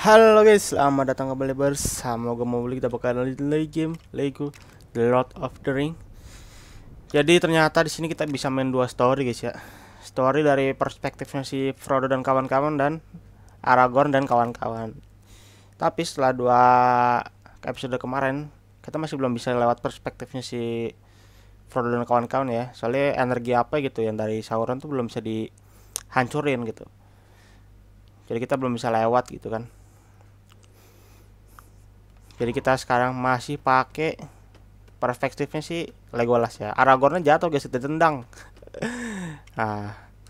Halo guys, selamat datang kembali bersama gue Mobil. Kita bakal lanjut lagi game Lego The Lord of the Ring. Jadi ternyata di sini kita bisa main dua story guys ya. Story dari perspektifnya si Frodo dan kawan-kawan dan Aragorn dan kawan-kawan. Tapi setelah dua episode kemarin, kita masih belum bisa lewat perspektifnya si Frodo dan kawan-kawan ya. Soalnya energi apa gitu yang dari Sauron tuh belum bisa dihancurin gitu. Jadi kita belum bisa lewat gitu kan. Jadi kita sekarang masih pakai perspektifnya si Legolas ya. Aragornnya jatuh guys, ditendang. Nah,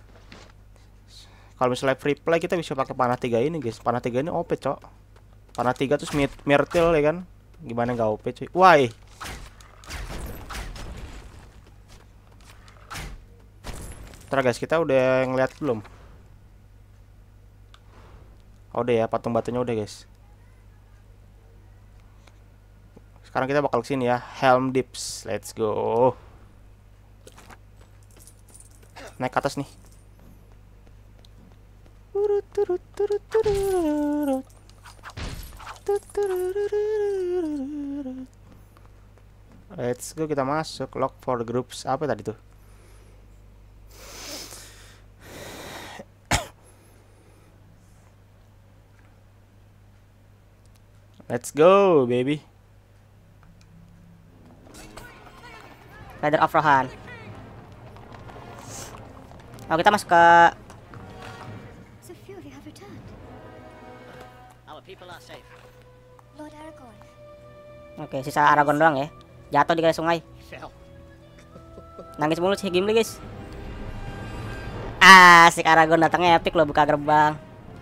kalau misalnya free play kita bisa pakai panah 3 ini guys. Panah 3 ini OP cok. Panah 3 terus Myrtil ya kan. Gimana nggak OP cuy. Wah. Ntar guys, kita udah ngeliat belum? Oh, udah ya, patung batunya udah guys. Sekarang kita bakal kesini ya, Helm Deeps. Let's go. Naik ke atas nih. Let's go, kita masuk. Lock for groups. Apa tadi tuh? Let's go, baby. Rider of Rohan. Oh, kita masuk ke So few of you have returned. Our people are safe. Lord Aragorn. Oke, sisa Aragorn doang ya. Jatuh di kali sungai. Fell. Nangis mulu si Gimli, guys. Asik, Aragorn datangnya epic loh, buka gerbang.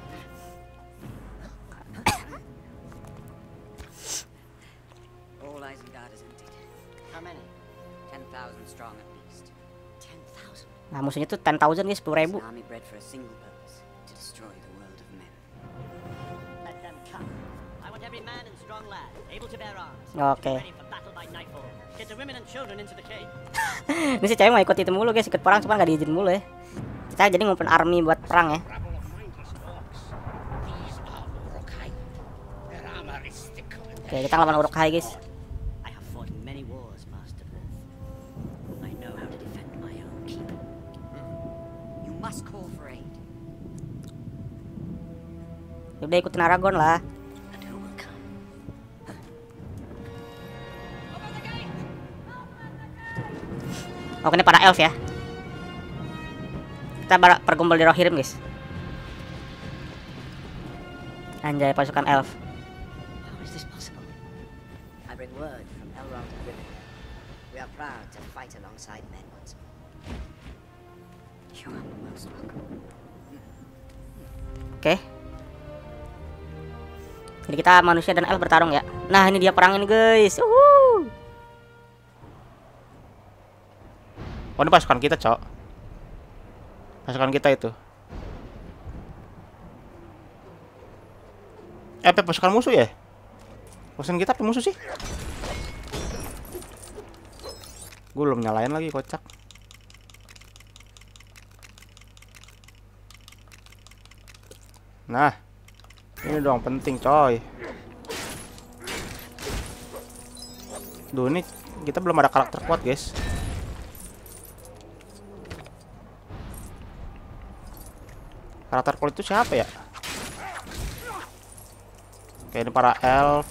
All Isengard is emptied. How many? 10,000 strong at least. 10,000? Nah, musuhnya tuh 10,000 guys, 10.000. An army bred for a single purpose, to destroy the world of men. Let them come. I want every man and strong lad, able to bear arms. Oke. Ready for battle by nightfall. Get the women and children into the cave. Ini si cewek mau ikut itu mulu guys, ikut perang cuma nggak diizin mulu ya. Kita jadi ngumpulin army buat perang ya. Oke, kita lawan Uruk-hai guys. I have fought in many wars, Master Wolf. I know how to defend my own keep. You must call for aid. Udah ikutin Aragorn lah. And who will come? Oke, ini para elf ya. Kita pergumpul di Rohirrim guys. Anjay, pasukan elf. How is this possible? I bring word from Elrond and Riven. We are proud to fight alongside men once more. You are most welcome. Oke. Jadi kita manusia dan elf bertarung ya. Nah, ini dia perang ini guys. Oh, ini pasukan kita cok. Pasukan kita itu. Pasukan musuh ya? Pasukan kita apa musuh sih? Gue belum nyalain lagi, kocak. Nah, ini dong penting coy. Duh, ini kita belum ada karakter kuat guys. Karakter kuat itu siapa ya? Oke, ini para elf.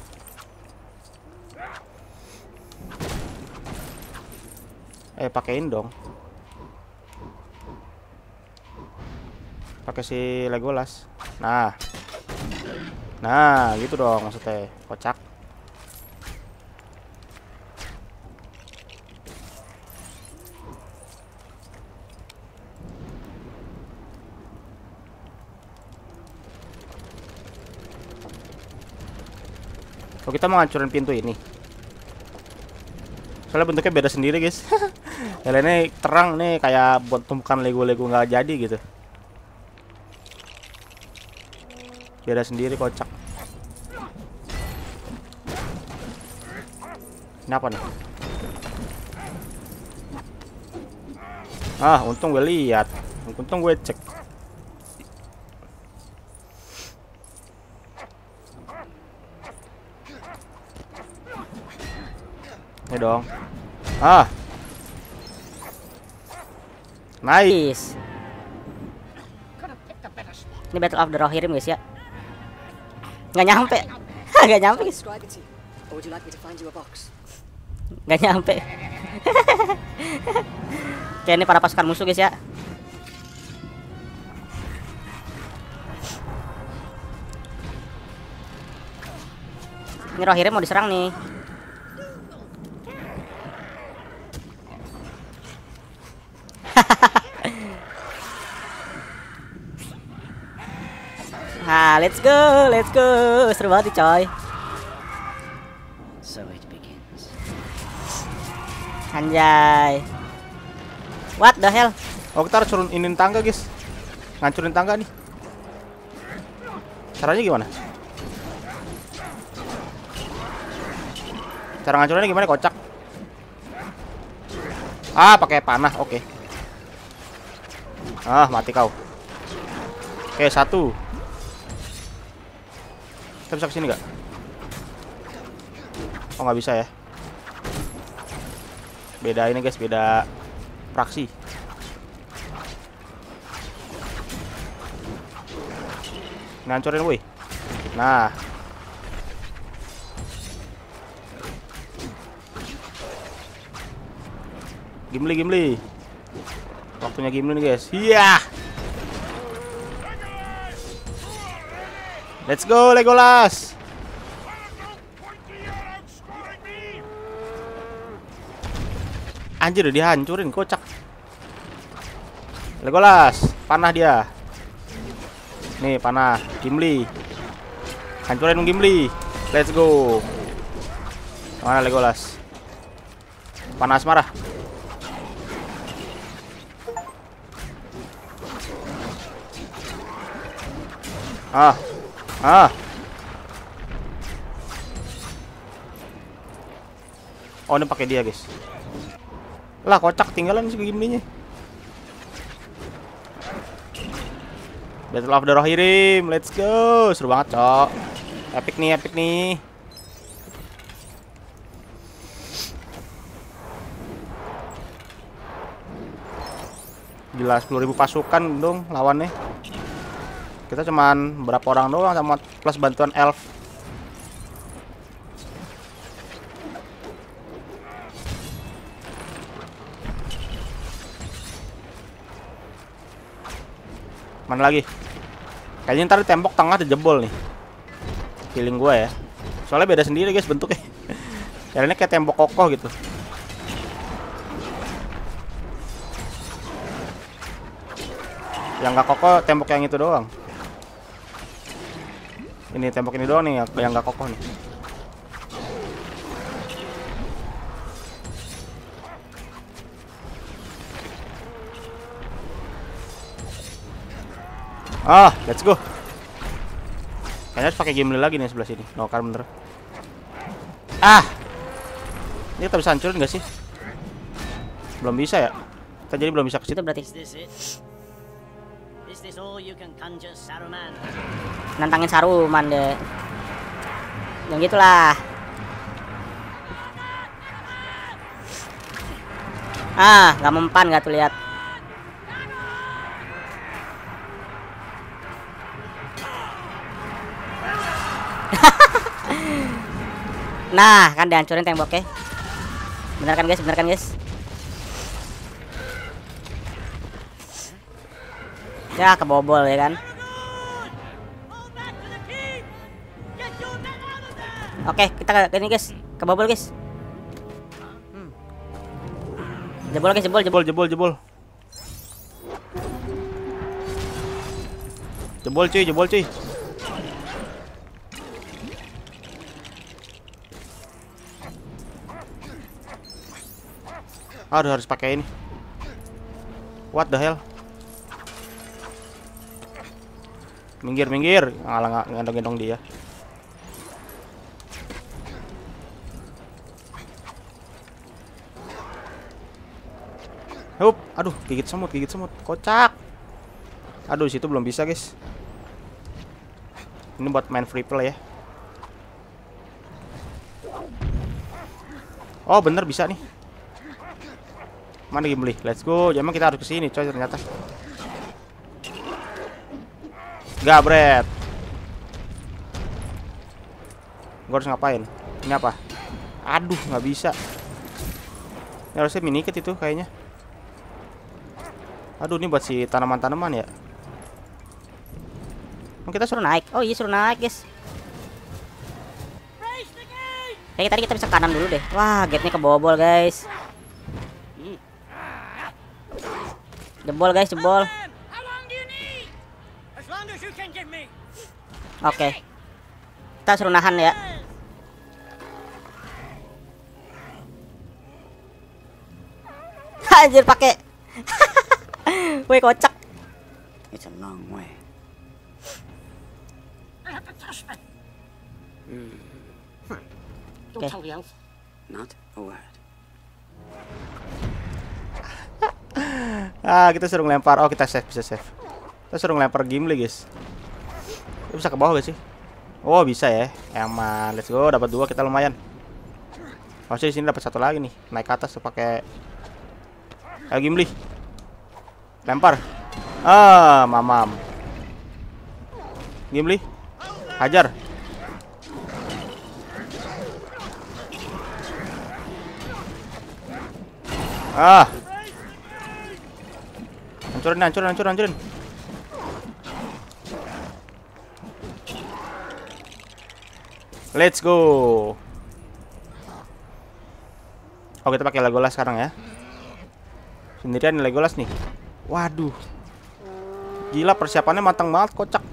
Pakein dong. Pakai si Legolas. Nah. Nah, gitu dong maksudnya. Kocak. Oh, kita mau ngancurin pintu ini. Soalnya bentuknya beda sendiri guys. Yang lainnya terang nih, kayak buat tumpukan Lego-Lego nggak jadi gitu. Beda sendiri, kocak. Ini apa nih? Ah, untung gue lihat. Untung gue cek. Ini dong. Ah. Nice. Ini Battle of the Rohirrim guys ya. Nggak nyampe. Nggak nyampe guys. Describe it to you, or would you like me to find you a box? Nggak nyampe. Oke, ini para pasukan musuh guys ya. Ini Rohirrim mau diserang nih. Nah, let's go, seru banget nih coy. So it begins. Anjay. What the hell? Oh, kita harus turunin tangga, guys. Ngancurin tangga nih. Caranya gimana? Cara ngancurinnya gimana, kocak? Ah, pakai panah. Oke. Ah, mati kau. Oke, satu. Kita bisa kesini nggak? Oh, nggak bisa ya. Beda ini guys, beda fraksi. Ngancurin woi. Nah. Gimli. Waktunya Gimli nih guys. Iya. Let's go Legolas. Anjir, dihancurin, kocak. Legolas, panah dia. Nih, panah Gimli. Hancurin Gimli. Let's go. Mana Legolas? Panah asmara. Oh, ini pakai dia, guys. Lah, kocak, tinggalan si Gimlinya. Battle of the Rohirrim, let's go. Seru banget, cok. Epic nih. Gila, 10.000 pasukan dong lawannya. Kita cuman berapa orang doang sama plus bantuan elf. Mana lagi? Kayaknya ntar di tembok tengah dijebol nih. Feeling gue ya. Soalnya beda sendiri guys bentuknya. Kayaknya kayak tembok kokoh gitu. Yang nggak kokoh tembok yang itu doang. Ini tembok ini doang nih yang nggak kokoh nih. Ah, let's go. Kayaknya harus pakai Gimli lagi nih sebelah sini. No, kan bener. Ah, ini kita bisa hancurin nggak sih? Belum bisa ya? Kita jadi belum bisa ke situ berarti. Nantangin Saruman deh. Yang gitulah. Ah, nggak mempan nggak tuh lihat. Nah, kan dihancurin temboknya. Bener kan guys? Ya, kebobol ya kan. Oke, kita ke ini guys. Kebobol guys. Jebol guys, jebol. Jebol cuy. Aduh, harus pakai ini. What the hell? Minggir. Ngalah gendong dia. Hup, aduh, gigit semut. Kocak. Aduh, situ belum bisa, guys. Ini buat main free play ya. Oh bener bisa nih. Mana Gimli? Let's go. Emang kita harus kesini coy ternyata. Gabret. Gue harus ngapain? Ini apa? Aduh nggak bisa. Ini harusnya mini kit itu kayaknya. Aduh ini buat si tanaman-tanaman ya. Kita suruh naik. Oh iya suruh naik guys. Kayak tadi kita bisa ke kanan dulu deh. Wah gate-nya kebobol guys. Jebol guys, jebol. Oke. Kita suruh nahan ya. Anjir pakai. Woi kocak. It's a long way. Don't tell the elf. Not a word. Kita suruh ngelempar. Oh kita save, bisa save. Kita suruh ngelempar Gimli guys. Bisa ke bawah gak sih? Oh bisa ya. Emang let's go, dapat 2 kita lumayan. Harusnya di sini dapat 1 lagi nih. Naik ke atas tuh pakai. Ayo Gimli. Lempar. Mamam. Gimli. Hajar. Hancurin. Let's go. Oh kita pakai Legolas sekarang ya. Sendirian Legolas nih. Waduh. Gila persiapannya matang banget kocak.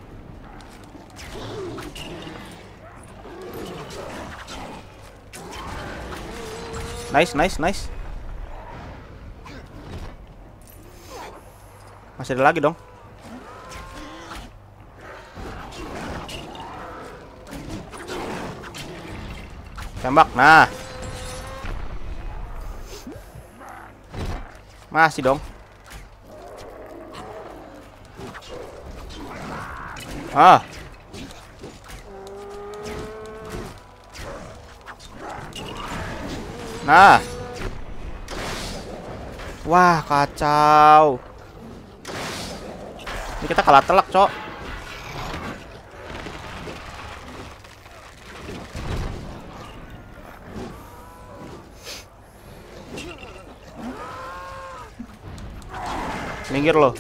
Nice. Masih ada lagi dong. Tembak. Nah. Masih dong. Nah. Wah, kacau. Ini kita kalah telak, Cok. Minggir lo.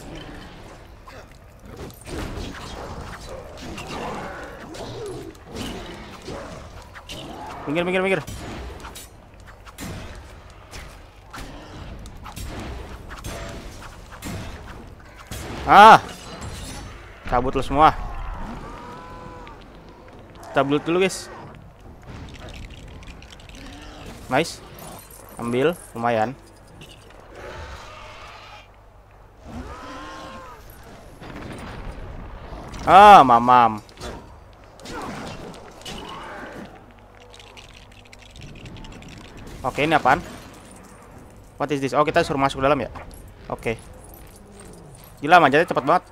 Minggir. Cabut lo semua. Kita build dulu guys. Nice. Ambil, lumayan. Mamam. Oke, ini apaan? What is this? Oh, kita suruh masuk ke dalam ya? Oke. Gila, manjatnya cepat banget.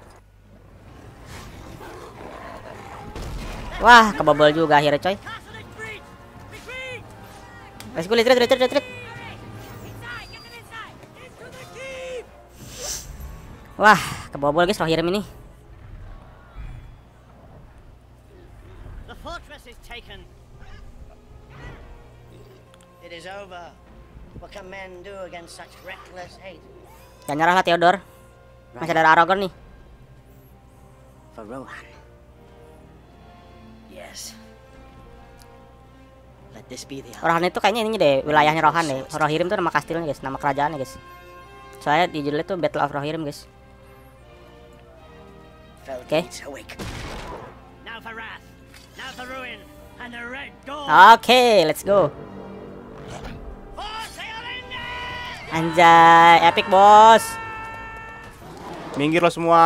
Wah, kebobol juga akhirnya coy. Let's go, retreat. Wah, kebobol guys Rohirrim ini. The fortress is taken. It is over. What can men do against such reckless hate? Jangan nyerah lah Theodore. Masih ada Aragorn nih. For Rohan. Yes. Let this be the Rohan itu kayaknya ini deh, wilayahnya Rohan deh. Rohirrim itu nama kastilnya guys, nama kerajaannya guys. Soalnya di judulnya tuh Battle of Rohirrim guys. Oke. Oke, let's go. Anjay, epic bos. Minggir lo semua.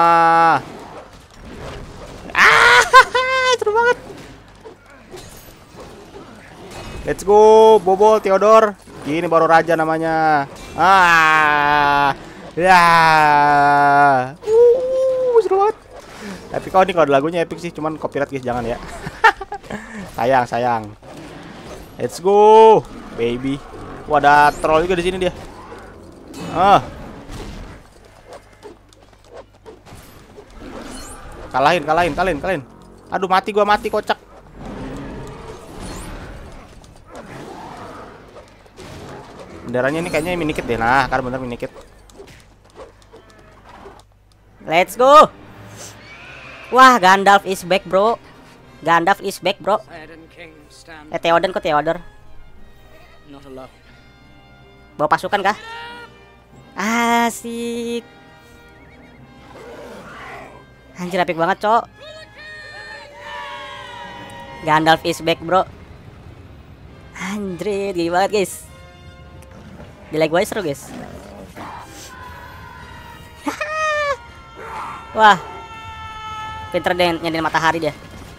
Seru banget. Let's go, bobol Theodore. Ini baru raja namanya. Ya. Seru banget. Epic. Oh, ini kalau lagunya epic sih, cuman copyright guys, jangan ya. Sayang. Let's go, baby. Wah, ada troll juga di sini dia. Ah. Kalahin. Aduh, mati kocak. Benderanya ini kayaknya minikit deh. Nah, kan bener minikit. Let's go. Wah, Gandalf is back, bro. Theoden King stand Theoden kok Theodor. not alone. Bawa pasukan kah? Asik. Anjir epic banget, Cok. Gandalf is back, bro. Anjir, gini banget, guys. Delay gue seru, guys. Wah. Pinter deh nyadin matahari dia.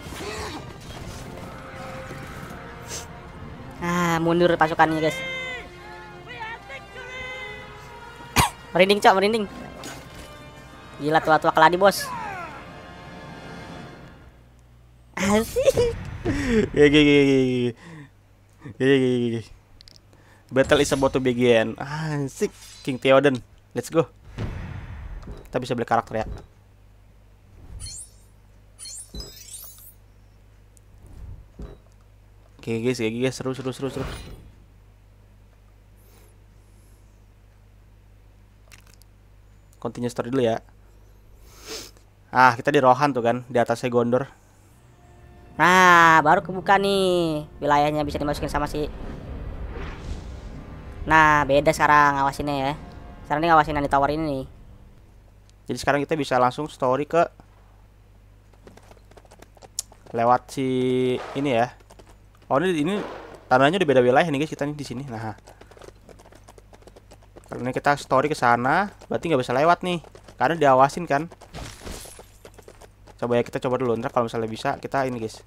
Mundur pasukannya, guys. Merinding, Cok, merinding. Gila, tua-tua keladi, bos. Asik. Gigi. Battle is about to begin. Asik. King Theoden. Let's go. Kita bisa beli karakter ya. Oke guys, seru. Continue story dulu ya. Kita di Rohan tuh kan, di atasnya Gondor. Nah, baru kebuka nih. Wilayahnya bisa dimasukin sama si. Nah, beda sekarang ngawasinnya ya. Sekarang ini ngawasin yang di tower ini nih. Jadi sekarang kita bisa langsung story ke lewat si ini ya. Oh, ini tanahnya udah beda wilayah nih guys, kita nih di sini. Nah. Karena kita story ke sana, berarti nggak bisa lewat nih. Karena diawasin kan. Coba ya, kita coba dulu. Ntar kalau misalnya bisa, kita ini guys.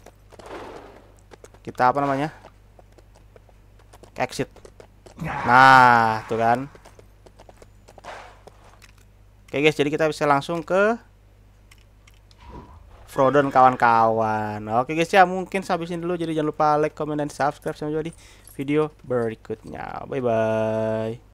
Kita apa namanya? Exit. Nah, tuh kan. Oke guys, jadi kita bisa langsung ke Frodo dan kawan-kawan. Oke guys ya, mungkin sampai sini dulu. Jadi jangan lupa like, comment, dan subscribe. Sampai jumpa di video berikutnya. Bye bye.